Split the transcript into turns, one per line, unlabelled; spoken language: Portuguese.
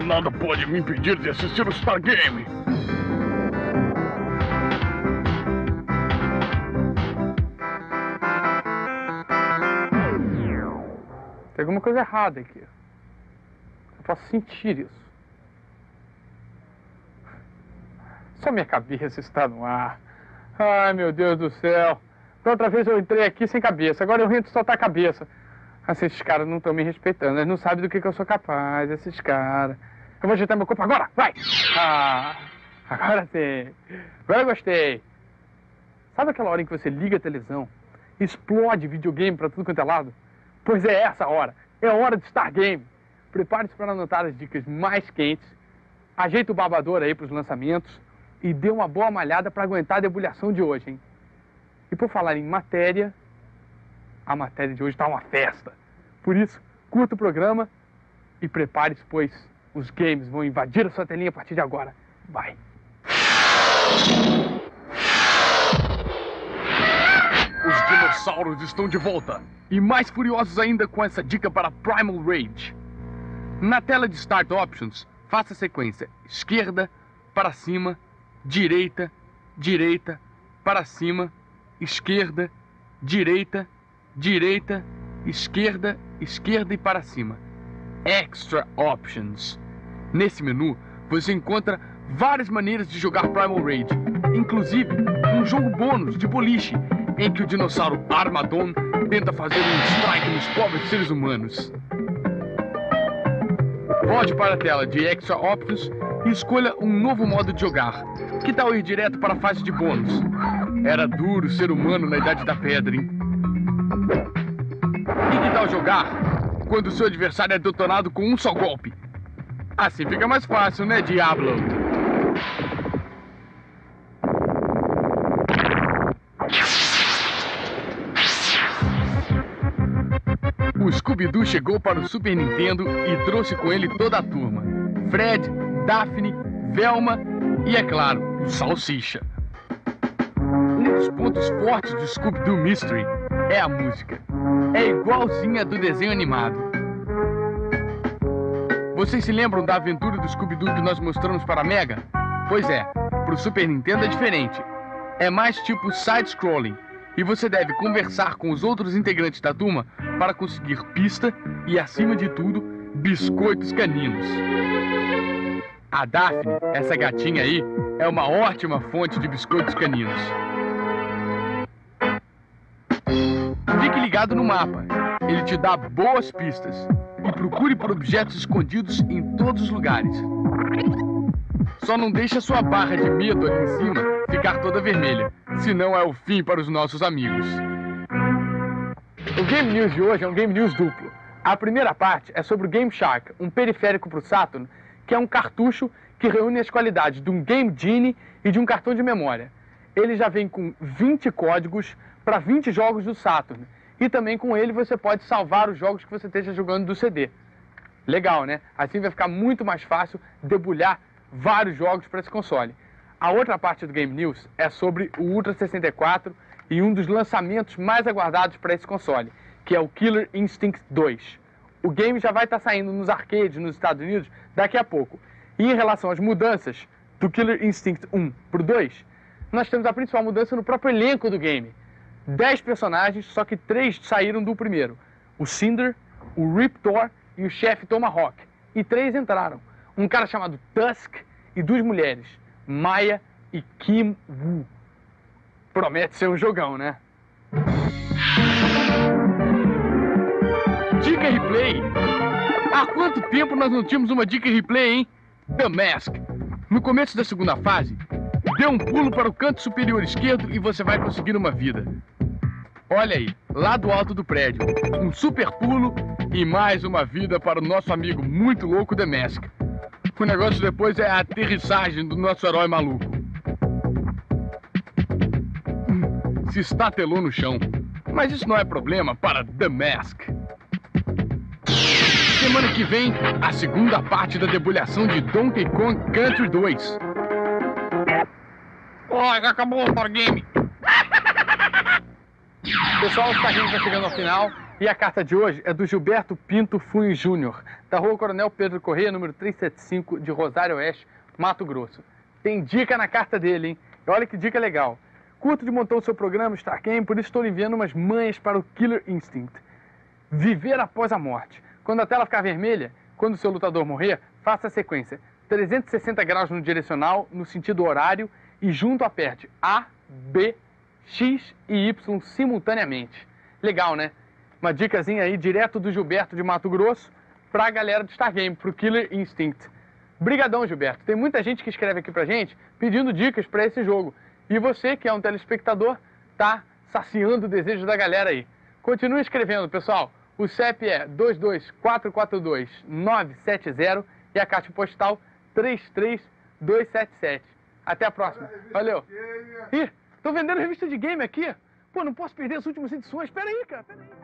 Nada pode me impedir de assistir o Stargame.
Tem alguma coisa errada aqui. Eu posso sentir isso. Só minha cabeça está no ar. Ai, meu Deus do céu. Da outra vez eu entrei aqui sem cabeça. Agora eu entro só tá a cabeça. Assim, esses caras não estão me respeitando. Eles não sabem do que eu sou capaz, esses caras. Eu vou ajeitar meu corpo agora. Vai! Ah, agora sim. Agora eu gostei. Sabe aquela hora em que você liga a televisão e explode videogame pra tudo quanto é lado? Pois é essa hora. É a hora de Stargame. Prepare-se para anotar as dicas mais quentes. Ajeita o babador aí pros lançamentos. E dê uma boa malhada para aguentar a debulhação de hoje, hein? E por falar em matéria, a matéria de hoje está uma festa. Por isso, curta o programa e prepare-se, pois os games vão invadir a sua telinha a partir de agora. Vai!
Os dinossauros estão de volta. E mais furiosos ainda com essa dica para Primal Rage. Na tela de Start Options, faça a sequência esquerda, para cima, direita, direita, para cima, esquerda, direita, direita, esquerda, esquerda e para cima. Extra Options. Nesse menu, você encontra várias maneiras de jogar Primal Rage, inclusive um jogo bônus de boliche, em que o dinossauro Armadon tenta fazer um strike nos pobres seres humanos. Volte para a tela de Extra Options e escolha um novo modo de jogar. Que tal ir direto para a fase de bônus? Era duro ser humano na Idade da Pedra, hein? E que tal jogar quando seu adversário é detonado com um só golpe? Assim fica mais fácil, né, Diablo? O Scooby-Doo chegou para o Super Nintendo e trouxe com ele toda a turma. Fred, Daphne, Velma e, é claro, o Salsicha. Um dos pontos fortes do Scooby-Doo Mystery é a música. É igualzinha a do desenho animado. Vocês se lembram da aventura do Scooby-Doo que nós mostramos para a Mega? Pois é, para o Super Nintendo é diferente. É mais tipo side-scrolling. E você deve conversar com os outros integrantes da turma para conseguir pista e, acima de tudo, biscoitos caninos. A Daphne, essa gatinha aí, é uma ótima fonte de biscoitos caninos. Fique ligado no mapa. Ele te dá boas pistas. E procure por objetos escondidos em todos os lugares. Só não deixe a sua barra de medo ali em cima ficar toda vermelha. Senão é o fim para os nossos amigos.
O Game News de hoje é um Game News duplo. A primeira parte é sobre o Game Shark, um periférico para o Saturn, que é um cartucho que reúne as qualidades de um Game Genie e de um cartão de memória. Ele já vem com 20 códigos para 20 jogos do Saturn. E também com ele você pode salvar os jogos que você esteja jogando do CD. Legal, né? Assim vai ficar muito mais fácil debulhar vários jogos para esse console. A outra parte do Game News é sobre o Ultra 64 e um dos lançamentos mais aguardados para esse console, que é o Killer Instinct 2. O game já vai estar saindo nos arcades nos Estados Unidos daqui a pouco. E em relação às mudanças do Killer Instinct 1 para o 2, nós temos a principal mudança no próprio elenco do game. 10 personagens, só que 3 saíram do primeiro. O Cinder, o Rip Thor e o chefe Tomahawk. E 3 entraram. Um cara chamado Tusk e 2 mulheres, Maya e Kim Woo. Promete ser um jogão, né?
Dica replay! Há quanto tempo nós não tínhamos uma dica replay, hein? The Mask. No começo da segunda fase, dê um pulo para o canto superior esquerdo e você vai conseguir uma vida. Olha aí, lá do alto do prédio. Um super pulo e mais uma vida para o nosso amigo muito louco The Mask. O negócio depois é a aterrissagem do nosso herói maluco. Se estatelou no chão. Mas isso não é problema para The Mask. Semana que vem, a segunda parte da debulhação de Donkey Kong Country 2.
Olha, acabou o Stargame. Pessoal, o Stargame está chegando ao final E a carta de hoje é do Gilberto Pinto Funho Júnior, da Rua Coronel Pedro Corrêa, número 375, de Rosário Oeste, Mato Grosso. Tem dica na carta dele, hein? E olha que dica legal. Curto de montar o seu programa Star Game, por isso estou lhe enviando umas manhas para o Killer Instinct. Viver após a morte. Quando a tela ficar vermelha, quando o seu lutador morrer, faça a sequência 360 graus no direcional, no sentido horário, e junto aperte A, B, X e Y simultaneamente. Legal, né? Uma dicasinha aí direto do Gilberto de Mato Grosso pra galera do Star Game, pro Killer Instinct. Brigadão, Gilberto. Tem muita gente que escreve aqui pra gente pedindo dicas pra esse jogo. E você, que é um telespectador, tá saciando o desejo da galera aí. Continue escrevendo, pessoal. O CEP é 22442-970 e a caixa postal 33277. Até a próxima. Valeu. Ih, tô vendendo revista de game aqui. Pô, não posso perder as últimas edições. Pera aí, cara. Pera aí.